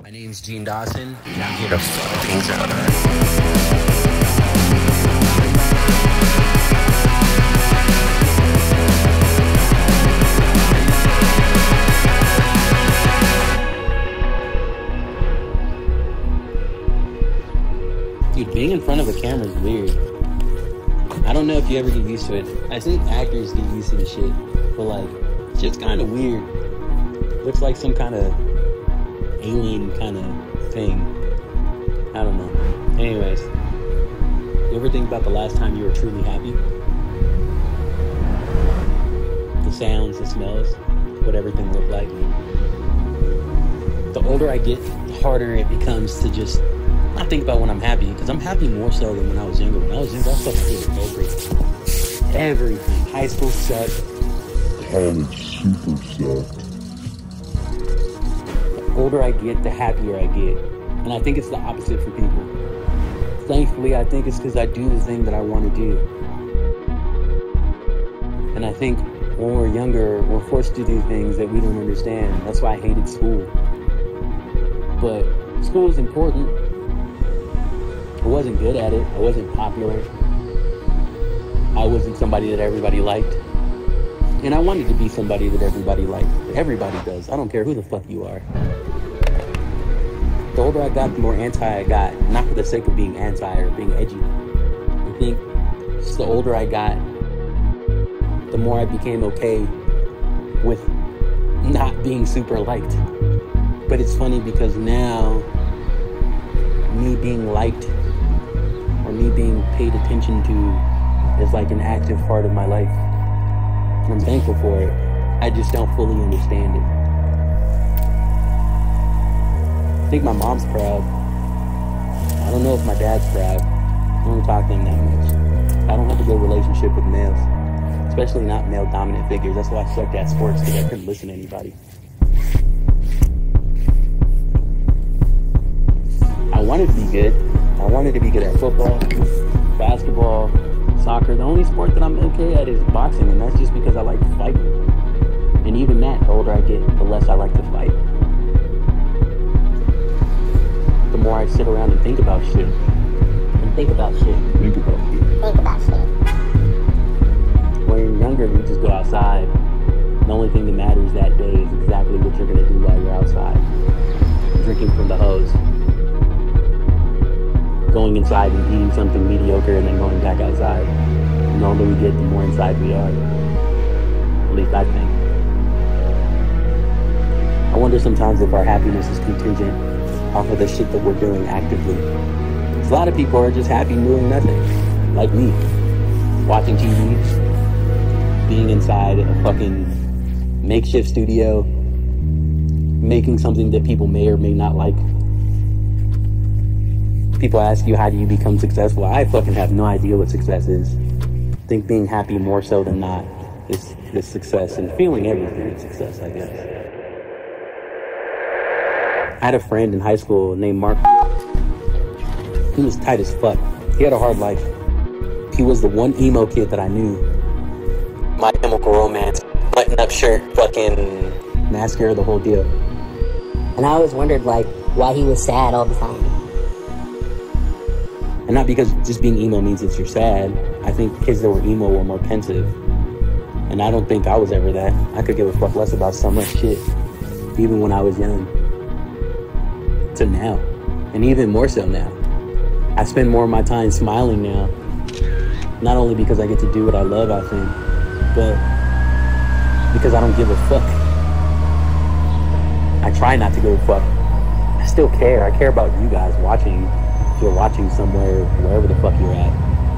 My name's Gene Dawson, and I'm here to fuck things up. Dude, being in front of a camera is weird. I don't know if you ever get used to it. I think actors get used to the shit, but like, it's just kind of weird. Looks like some kind of alien kind of thing. I don't know. Anyways, you ever think about the last time you were truly happy? The sounds, the smells, what everything looked like. The older I get, the harder it becomes to just not think about when I'm happy, because I'm happy more so than when I was younger. When I was younger, I fucking hated everything. Everything. High school sucked. College super sucked. The older I get, the happier I get. And I think it's the opposite for people. Thankfully, I think it's because I do the thing that I want to do. And I think when we're younger, we're forced to do things that we don't understand. That's why I hated school. But school is important. I wasn't good at it. I wasn't popular. I wasn't somebody that everybody liked. And I wanted to be somebody that everybody liked. Everybody does. I don't care who the fuck you are. The older I got, the more anti I got. Not for the sake of being anti or being edgy. I think just the older I got, the more I became okay with not being super liked. But it's funny because now, me being liked or me being paid attention to is like an active part of my life. And I'm thankful for it. I just don't fully understand it. I think my mom's proud. I don't know if my dad's proud. I don't talk to him that much. I don't have a good relationship with males, especially not male dominant figures. That's why I sucked at sports, because I couldn't listen to anybody. I wanted to be good. I wanted to be good at football, basketball, soccer. The only sport that I'm okay at is boxing, and that's just because I like fighting. And even that, the older I get, the less I like to fight. The more I sit around and think about shit. And think about shit. Think about it. Think about shit. When you're younger, you just go outside. The only thing that matters that day is exactly what you're gonna do while you're outside. Drinking from the hose. Going inside and eating something mediocre and then going back outside. The older we get, the more inside we are. At least I think. I wonder sometimes if our happiness is contingent off of the shit that we're doing actively. Because a lot of people are just happy doing nothing. Like me. Watching TV. Being inside a fucking makeshift studio. Making something that people may or may not like. People ask you, how do you become successful? I fucking have no idea what success is. I think being happy more so than not is success, and feeling everything is success, I guess. I had a friend in high school named Mark. He was tight as fuck. He had a hard life. He was the one emo kid that I knew. My Chemical Romance, button up shirt, fucking mascara, the whole deal. And I always wondered, like, why he was sad all the time. And not because just being emo means that you're sad. I think kids that were emo were more pensive. And I don't think I was ever that. I could give a fuck less about so much shit, even when I was young. To now. And even more so now. I spend more of my time smiling now. Not only because I get to do what I love, I think, but because I don't give a fuck. I try not to give a fuck. I still care. I care about you guys watching. If you're watching somewhere, wherever the fuck you're at.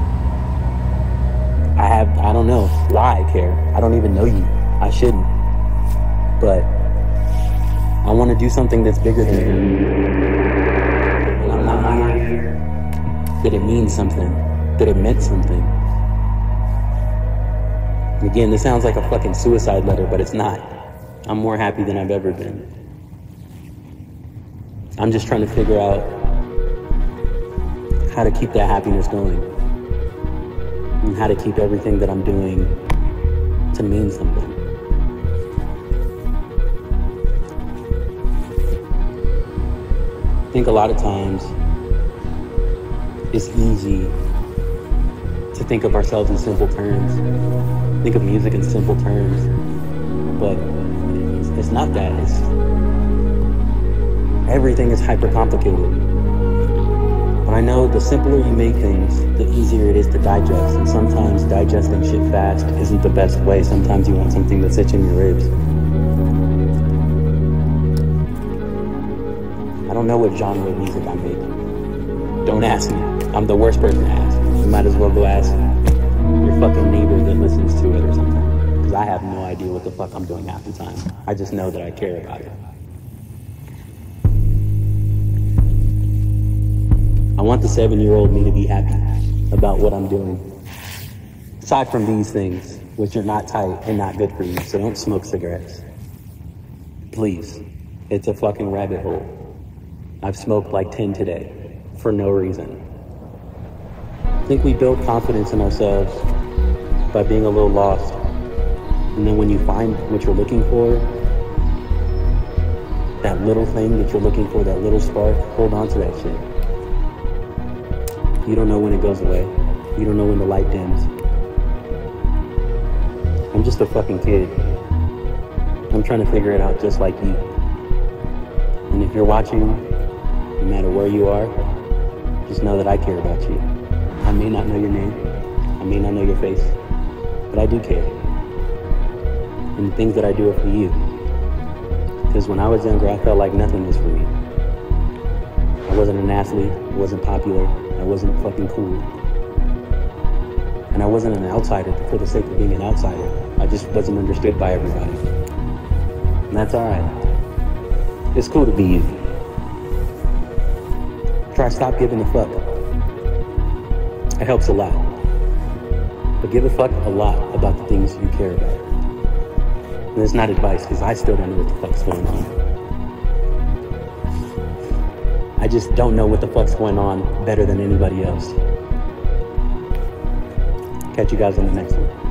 I don't know why I care. I don't even know you. I shouldn't. But I want to do something that's bigger than you. And I'm not here that it means something, that it meant something. And again, this sounds like a fucking suicide letter, but it's not. I'm more happy than I've ever been. I'm just trying to figure out how to keep that happiness going, and how to keep everything that I'm doing to mean something. I think a lot of times it's easy to think of ourselves in simple terms, think of music in simple terms, but it's not that. Everything is hyper complicated. But I know the simpler you make things, the easier it is to digest. And sometimes digesting shit fast isn't the best way. Sometimes you want something that sits in your ribs. I don't know what genre of music I make. Don't ask me. I'm the worst person to ask. You might as well go ask your fucking neighbor that listens to it or something. Because I have no idea what the fuck I'm doing half the time. I just know that I care about it. I want the 7-year-old me to be happy about what I'm doing. Aside from these things, which are not tight and not good for you, so don't smoke cigarettes. Please. It's a fucking rabbit hole. I've smoked like 10 today, for no reason. I think we build confidence in ourselves by being a little lost. And then when you find what you're looking for, that little thing that you're looking for, that little spark, hold on to that shit. You don't know when it goes away. You don't know when the light dims. I'm just a fucking kid. I'm trying to figure it out just like you. And if you're watching, no matter where you are, just know that I care about you. I may not know your name, I may not know your face, but I do care. And the things that I do are for you. Because when I was younger, I felt like nothing was for me. I wasn't an athlete, I wasn't popular, I wasn't fucking cool. And I wasn't an outsider for the sake of being an outsider. I just wasn't understood by everybody. And that's alright. It's cool to be you. Try to stop giving a fuck. It helps a lot. But give a fuck a lot about the things you care about. And it's not advice, because I still don't know what the fuck's going on. I just don't know what the fuck's going on better than anybody else. Catch you guys on the next one.